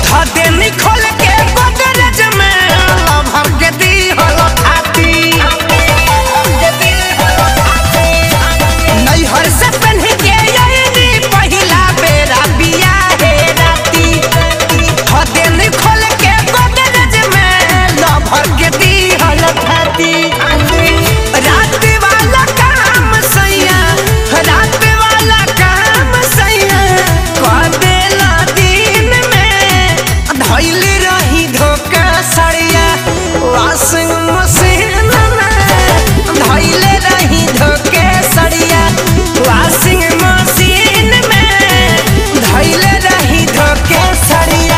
धदेनी खोल के गोदरेज में भर के दी हलो खाती नैहर से पहन के आईनी पहिला बेरा बिया हे राती धदेनी खोल के गोदरेज में भर के दी हलो खाती रात वाला काम सैया रात वाला काम सैया कर देला दिन में धइले रही धोखा सड़िया वॉशिंग मशीन में धइले रही धोखे सड़िया वॉशिंग मशीन में धइले रही धोखे सड़िया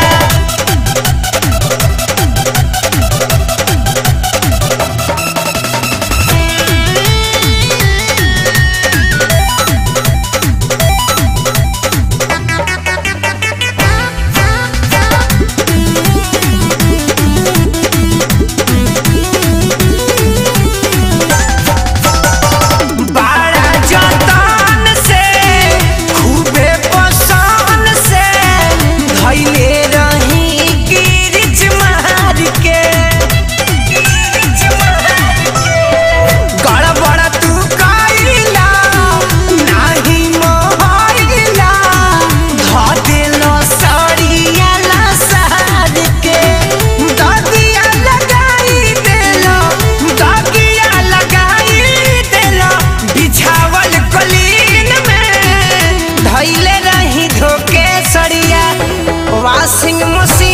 वॉशिंग मशीन